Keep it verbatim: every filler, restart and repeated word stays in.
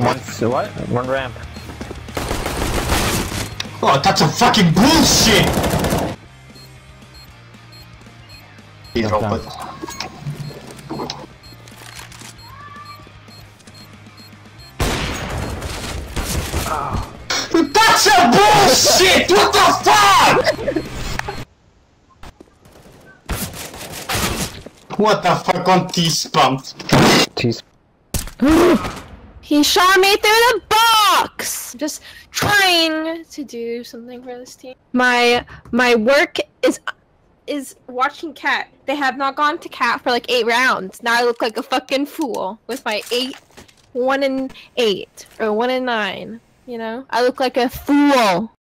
One, what? One ramp. Oh, that's a fucking bullshit! He dropped it. That's a bullshit! What the fuck?! What the fuck on T-spam? Jeez. He shot me through the box! Just trying to do something for this team. My my work is is watching Cat. They have not gone to Cat for like eight rounds. Now I look like a fucking fool with my eight, one and eight or one and nine. You know, I look like a fool.